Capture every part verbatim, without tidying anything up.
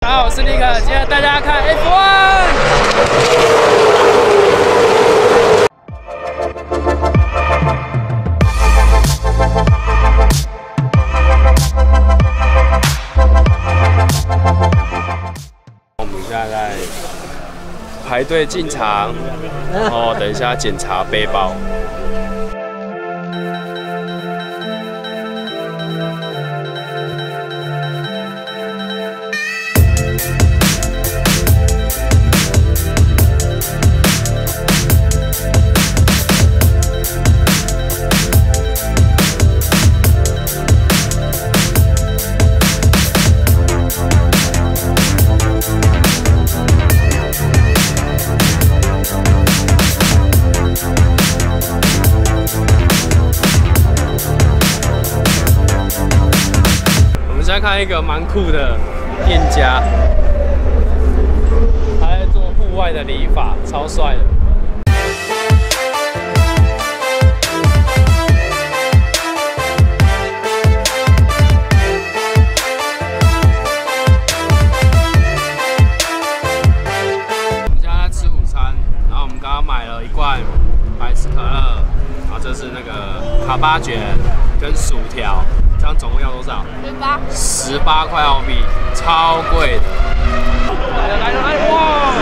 大家好，我是尼克，今天大家看 F 一。我们现在在排队进场，然后等一下检查背包。 现在看一个蛮酷的店家，他在做户外的理发，超帅的。我们现在在吃午餐，然后我们刚刚买了一罐百事可乐，然后这是那个卡巴卷跟薯条。 这样总共要多少？十八，十八块澳币，超贵的。来了来了来了！哇！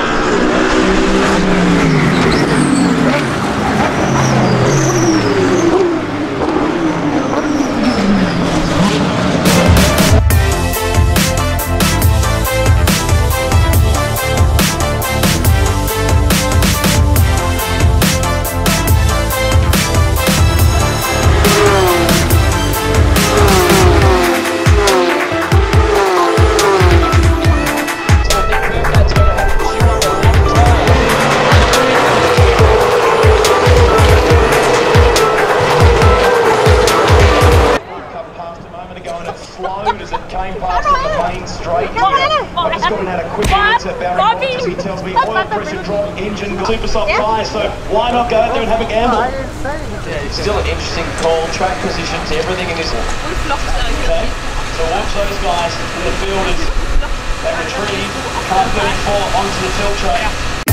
As it came past on the main straight. I just got in had a quick look to Barry Rogers. He tells me oil pressure drop, engine super soft tyres, so why not go out there and have a gamble? Yeah, it's still an interesting call, track positions, everything in this. Okay, so watch those guys in the field as they retrieve car thirty-four onto the tilt track.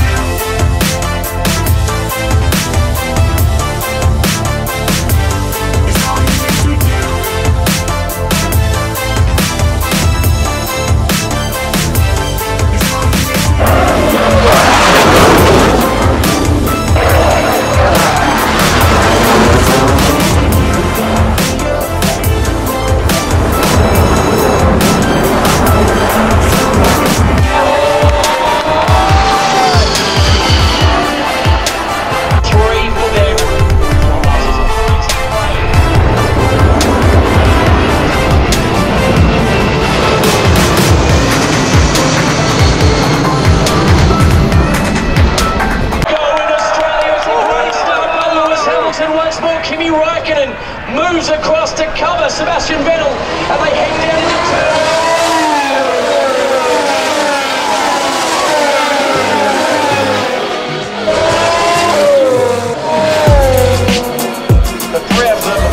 Kimi Räikkönen moves across to cover Sebastian Vettel, and they head down into turn. The three of them.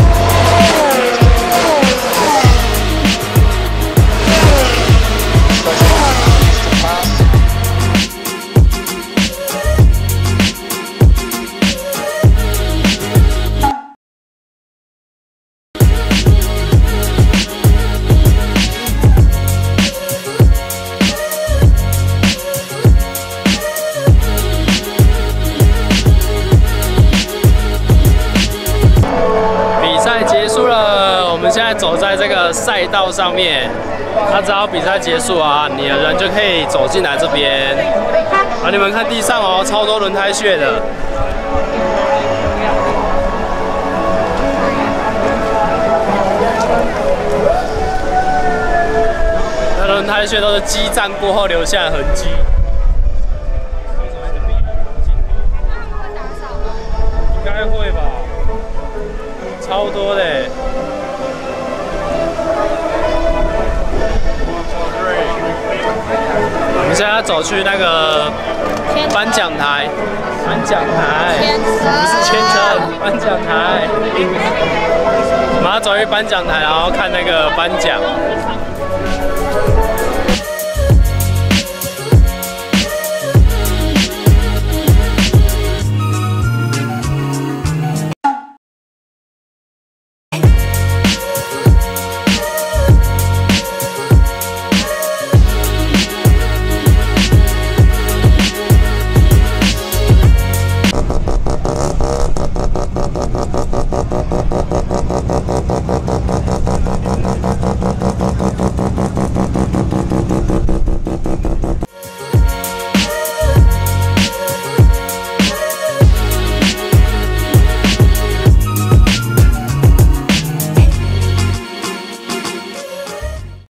我们现在走在这个赛道上面，那只要比赛结束啊，你的人就可以走进来这边。啊，你们看地上哦，超多轮胎屑的。那轮胎屑都是激战过后留下的痕迹。应该会吧，超多的。 我们现在要走去那个颁奖台，颁奖台，不是签证，颁奖台。我们要走去颁奖台，然后看那个颁奖。